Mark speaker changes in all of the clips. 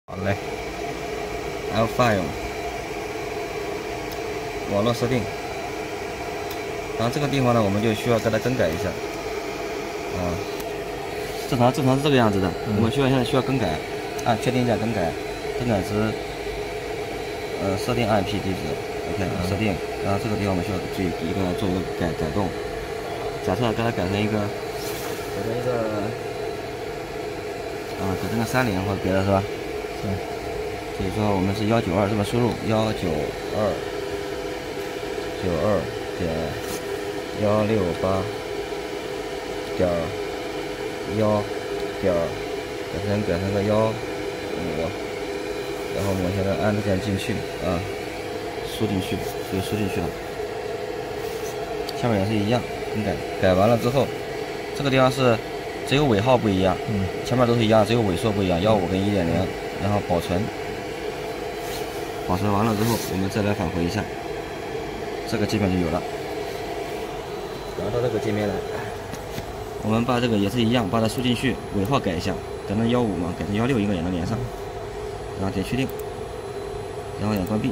Speaker 1: 好嘞 ，L-File 网络设定，然后这个地方呢，我们就需要给它更改一下。正常是这个样子的，我们现在需要更改，按确定一下更改，更改至设定 IP 地址 ，OK 设定，然后这个地方我们需要做一个改动，假设给它改成一个30或者别的是吧？
Speaker 2: 对。
Speaker 1: 所以说我们是192这么输入192.168.1.1，改成个15，然后我们现在按键进去输进去就输进去了。下面也是一样更改完了之后，这个地方是只有尾号不一样，前面都是一样，只有尾数不一样，15跟1.0，然后保存完了之后，我们再来返回一下，这个界面就有了。然后到这个界面来，我们把这个也是一样，把它输进去，尾号改一下，改成15嘛，改成16应该也能连上。然后点确定，然后点关闭，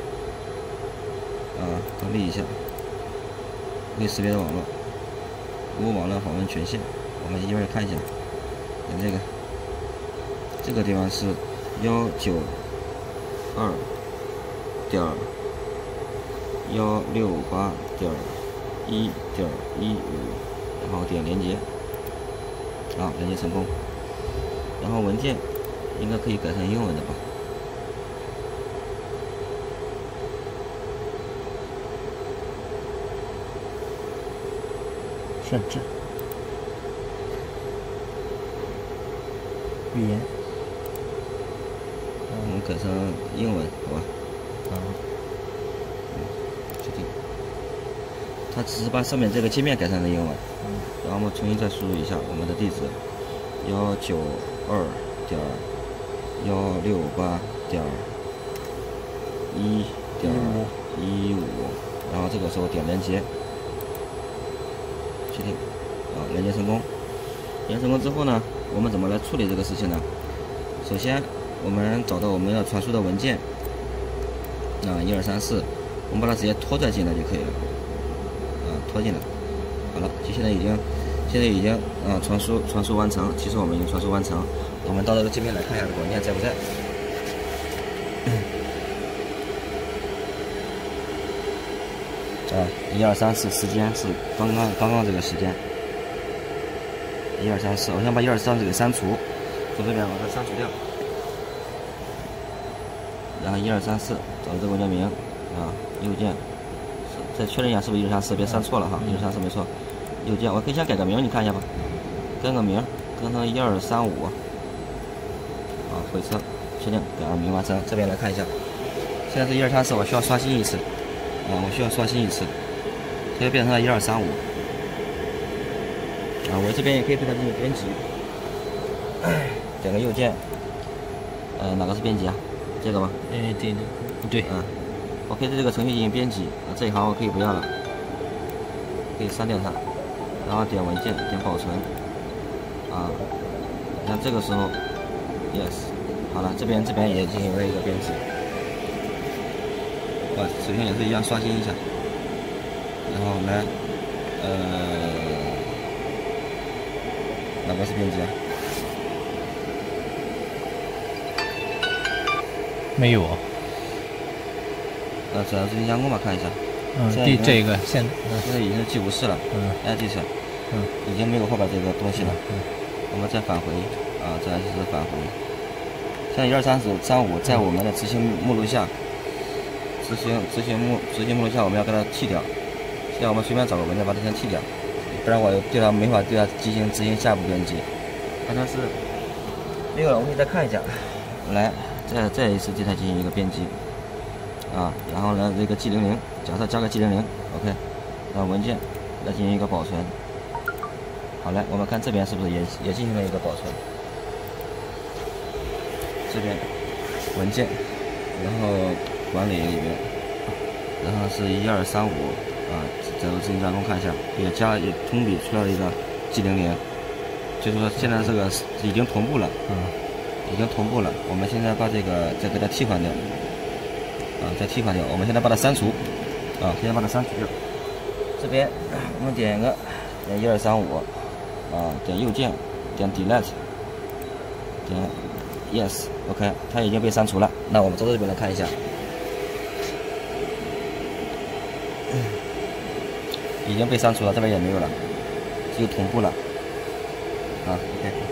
Speaker 1: 关闭一下，未识别的网络，无网络访问权限。我们一会儿看一下，点这个地方是192.168.1.15，然后点连接，连接成功。然后文件应该可以改成英文的吧？
Speaker 2: 设置语言，
Speaker 1: 我们改成英文，好吧？确定。它只是把上面这个界面改成了英文，然后我们重新再输入一下我们的地址192.168.1.15，然后这个时候点连接，确定，连接成功。连接成功之后呢，我们怎么来处理这个事情呢？首先，我们找到我们要传输的文件，1234，我们把它直接拖拽进来就可以了，拖进来。好了，现在已经传输完成。其实我们已经传输完成。我们到这个界面来看一下这个文件在不在。1234时间是刚刚这个时间。1234，我先把1234给删除，从这边把它删除掉。然后1234找这个文件名右键，再确认一下是不是1234，别删错了哈，1234没错。右键我可以先改个名，你看一下吧，改个名，改成1235。回车，确定，改个名完成。这边来看一下，现在是1234，我需要刷新一次，它就变成了1235。我这边也可以对它进行编辑，点个右键，哪个是编辑啊？这个吗？对，我可以对这个程序进行编辑，这一行我可以不要了，可以删掉它，然后点文件，点保存，像这个时候 ，yes， 好了，这边也进行了一个编辑，首先也是一样刷新一下，然后来，哪个是编辑啊？
Speaker 2: 没有。
Speaker 1: 主要是加工吧，看一下。
Speaker 2: 这个现
Speaker 1: 在已经是 G54了，edit，已经没有后边这个东西了。我们再返回，再是返回。像1235在我们的执行目录下，执行目录下我们要给它剔掉。现在我们随便找个文件把它先剔掉，不然我没法对它进行执行下一步编辑。看它是没有了，我们可以再看一下。来，再一次对它进行一个编辑。然后呢，这个 G00，假设加个 G00，OK，然后文件来进行一个保存。好嘞，我们看这边是不是也进行了一个保存？这边文件，然后管理里面，然后是1235，再我自行加工看一下，也同比出来了一个 G00，就是说现在这个已经同步了，已已经同步了。我们现在把这个再给它替换掉，再替换掉。我们现在把它删除，现在把它删除掉。这边我们点个1235，点右键，点 delete， 点 yes，OK， 它已经被删除了。那我们走到这边来看一下，已经被删除了，这边也没有了，就同步了，OK。